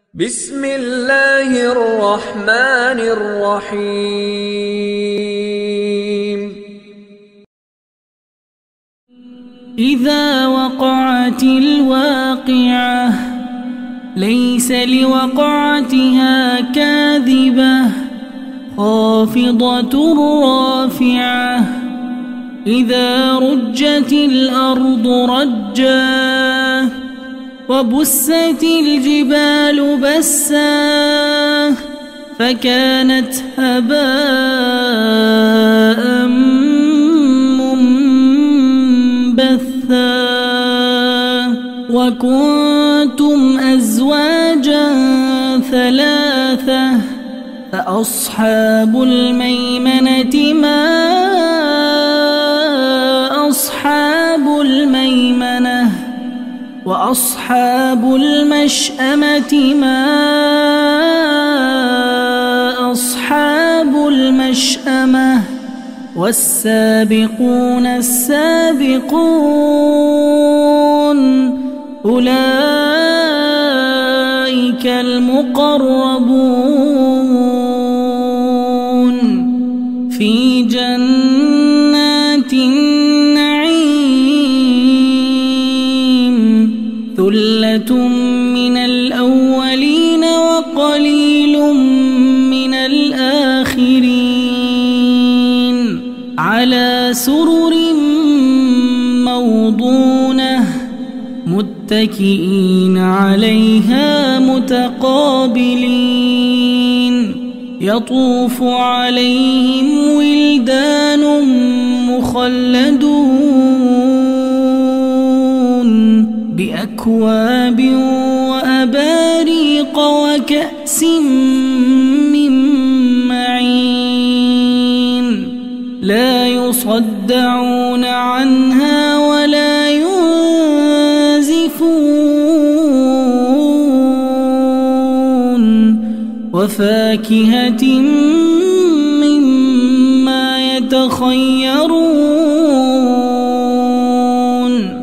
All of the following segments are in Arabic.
بسم الله الرحمن الرحيم. إذا وقعت الواقعة ليس لوقعتها كاذبة خافضة رافعة. إذا رجت الأرض رجا وبست الجبال بسا فكانت هباء منبثا. وكنتم أزواجا ثلاثة فأصحاب الميمنة ما أصحاب الميمنة وأصحاب المشأمة ما أصحاب المشأمة. والسابقون السابقون أولئك المقربون في جنات النعيم. ثلة من الأولين وقليل من الآخرين على سرر موضونة متكئين عليها متقابلين. يطوف عليهم ولدان مخلدون بأكواب وأباريق وكأس من معين. لا يصدعون عنها ولا ينزفون. وفاكهة مما يتخيرون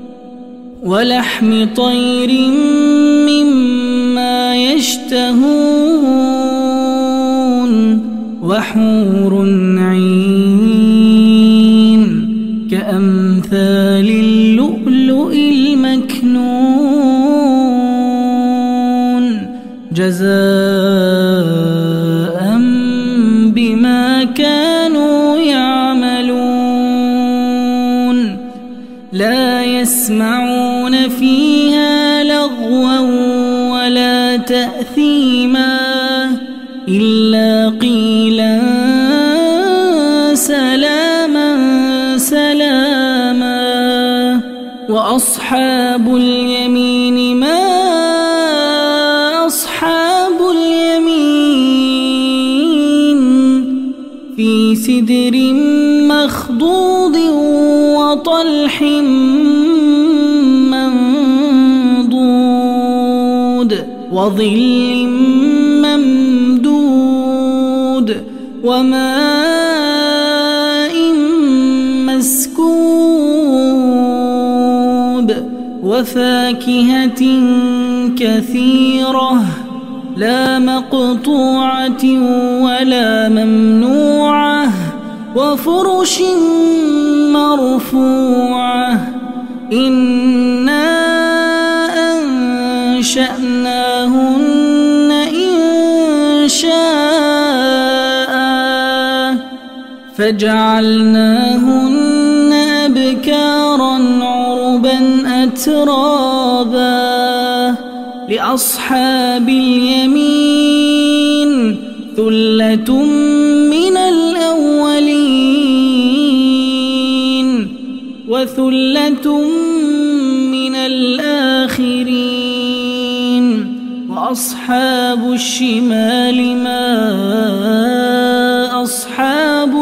ولحم طير مما يشتهون. وحور عين كأمثال اللؤلؤ المكنون جزاء بما كانوا يعملون. لا يسمعون فيها لغوا ولا تأثيما إلا قيلا سلاما سلاما. وأصحاب اليمين ما أصحاب اليمين في سدر مخضود وطلح منضود وظل ممدود وماء مسكوب. وفاكهة كثيرة لا مقطوعة ولا ممنوعة. وفرش مرفوعة. إنا أنشأناهن إنشاء فجعلناهن أبكارا عربا أترابا. لأصحاب اليمين ثلة من الأولين وثلة من الآخرين. وأصحاب الشمال ما أصحاب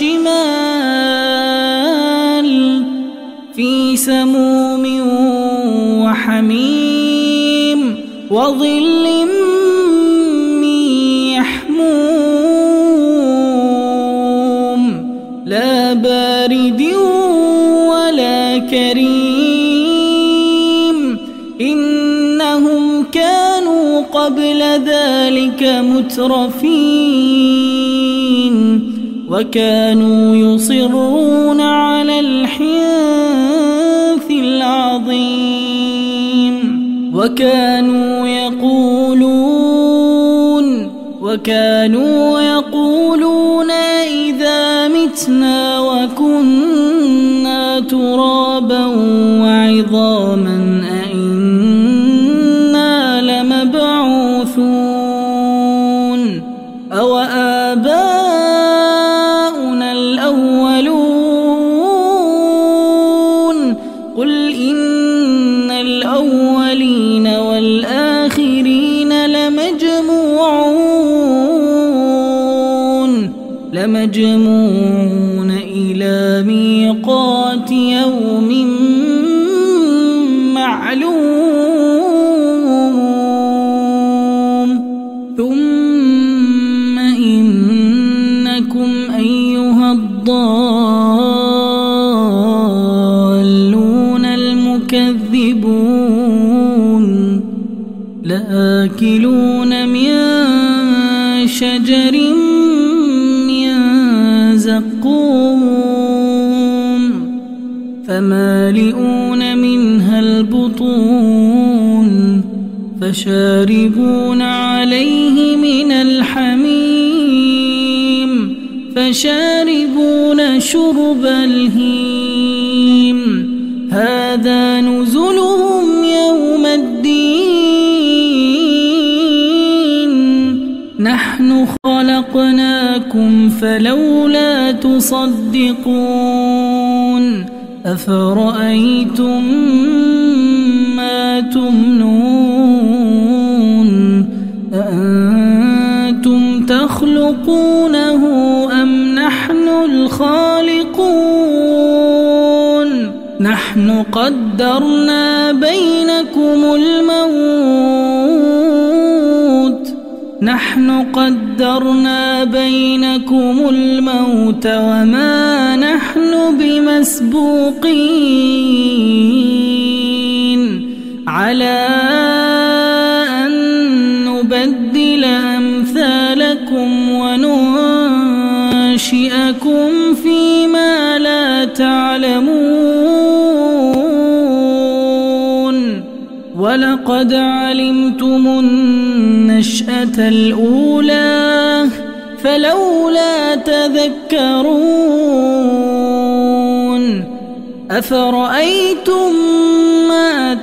الشمال في سموم وحميم وظل من يحموم لا بارد ولا كريم. إنهم كانوا قبل ذلك مترفين وكانوا يصرون على الحنث العظيم وكانوا يقولون إذا متنا وكنا ترابا وعظاما أئنا لمبعوثون أو آباؤنا الأولون قل إن الأولين والآخرين لمجموعون إلى ميقات يوم معلوم ثم إنكم أيها الضالون المكذبون لآكلون من شجر زقوم فمالئون منها البطون فشاربون عليه من الحميم فشاربون شرب الهيم هذا نزلهم يوم الدين نحن خلقناكم فلولا تصدقون أفرأيتم ما تمنون أأنتم تخلقونه أم نحن الخالقون نحن قدرنا بينكم الموت وما نحن بمسبوقين على أن نبدل أمثالكم وننشئكم فيما لا تعلمون ولقد علمتم النشأة الأولى فلولا تذكرون أفرأيتم ما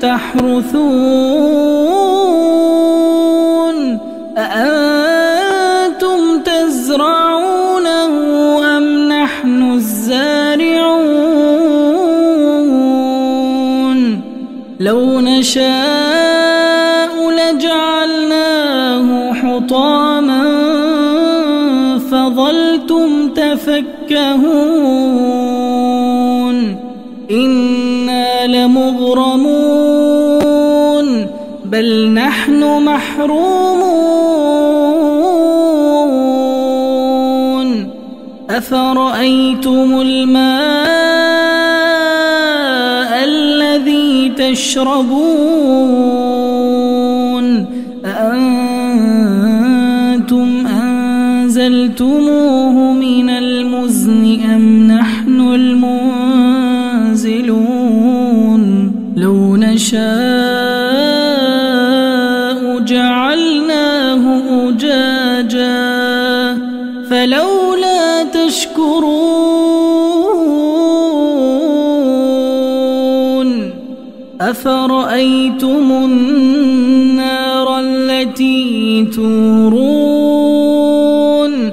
تحرثون أأنتم تزرعونه أم نحن الزارعون لو نشاء لجعلناه حطاما فظلتم تفكهون إنا لمغرمون بل نحن محرومون أفرأيتم الماء الذي تشربون أأنتم أنزلتموه من المزن أم نحن المنزلون لو نشاء جعلناه أجاجا فلولا تشكرون أفرأيتم النار التي تورون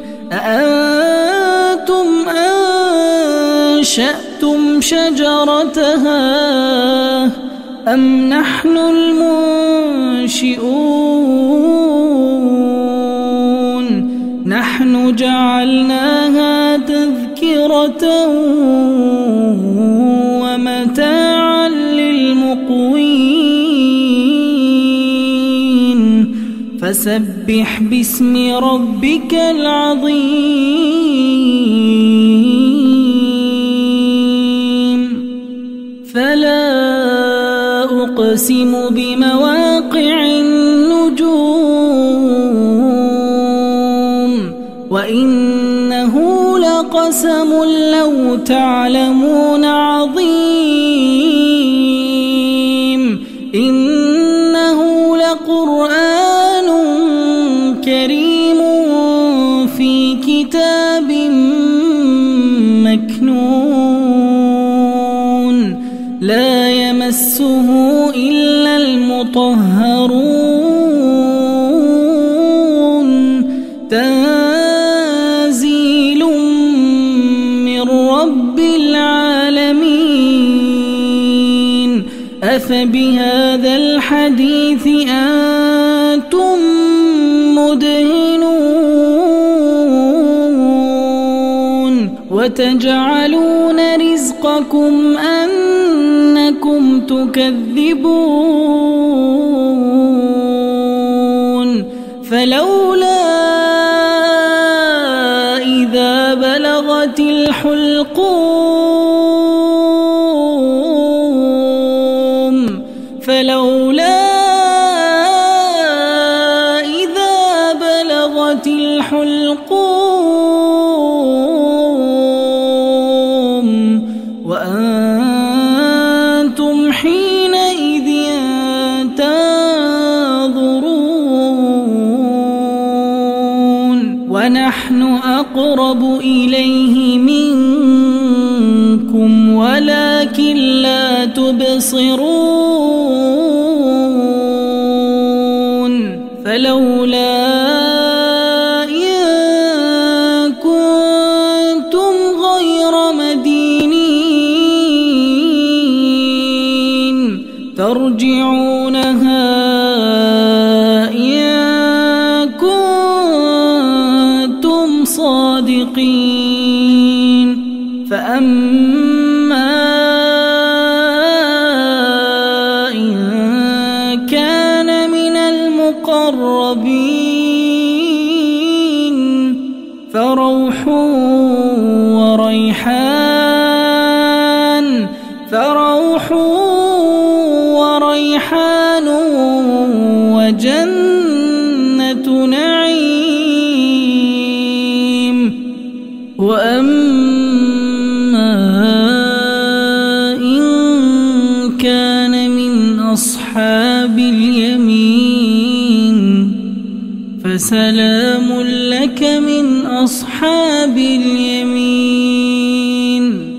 أأنتم أنشأتم شجرتها أم نحن المنشئون نحن جعلناها تذكرة ومتاعا للمقوين فسبح باسم ربك العظيم فلا أقسم بمواقع النجوم وإنه لقسم لو تعلمون عظيم إنه لقرآن كريم في كتاب مكنون لا يمسه إلا المطهرون تنزيل من رب العالمين أفبهذا الحديث أنتم مدهنون وتجعلون رزقكم أنكم تكذبون فلولا إذا بلغت الحلقوم فلولا إذا بلغت الحلقوم وأنتم حينئذ تنظرون ونحن أقرب إليه منكم ولكن لا تبصرون فلولا إن كنتم غير مدينين ترجعونها إن كنتم صادقين فأما إن كان من المقربين فروح وريحان وجنة نعيم وأما إن كان من أصحاب اليمين فسلام لك من أصحاب اليمين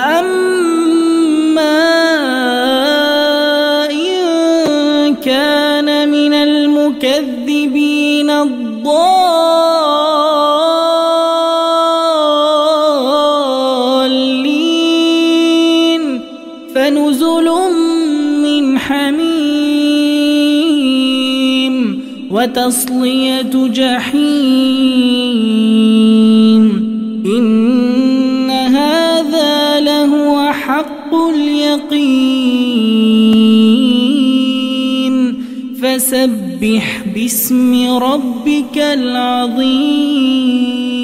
وأما إن كان من المكذبين الضالين فنزل من حميم وتصلية جحيم إن هذا لهو حق اليقين فسبح باسم ربك العظيم